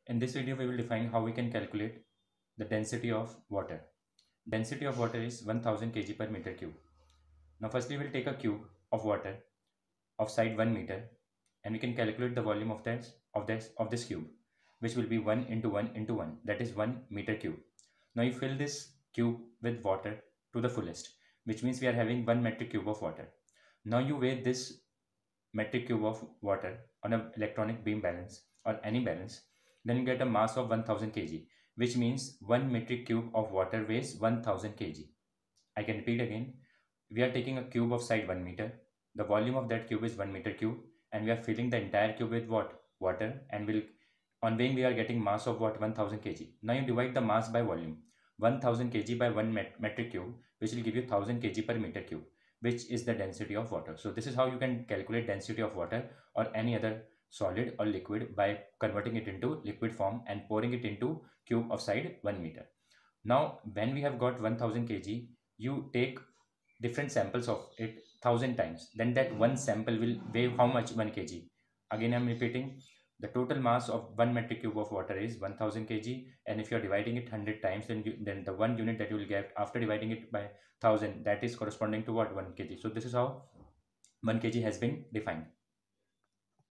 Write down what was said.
In this video, we will define how we can calculate the density of water. Density of water is 1000 kg per meter cube. Now, firstly, we'll take a cube of water of side 1 meter, and we can calculate the volume of this cube, which will be 1 into 1 into 1, that is 1 meter cube. Now, you fill this cube with water to the fullest, which means we are having 1 metric cube of water. Now, you weigh this metric cube of water on an electronic beam balance or any balance, then you get a mass of 1000 kg, which means 1 metric cube of water weighs 1000 kg. I can repeat again. We are taking a cube of side 1 meter. The volume of that cube is 1 meter cube, and we are filling the entire cube with what? Water, and will on weighing we are getting mass of what? 1000 kg. Now you divide the mass by volume. 1000 kg by 1 metric cube, which will give you 1000 kg per meter cube, which is the density of water. So this is how you can calculate density of water or any other solid or liquid by converting it into liquid form and pouring it into cube of side 1 meter. Now when we have got 1000 kg, you take different samples of it 1000 times, then that one sample will weigh how much? 1 kg. Again I'm repeating, the total mass of 1 metric cube of water is 1000 kg, and if you are dividing it 100 times, then the one unit that you will get after dividing it by 1000, that is corresponding to what? 1 kg. So this is how 1 kg has been defined.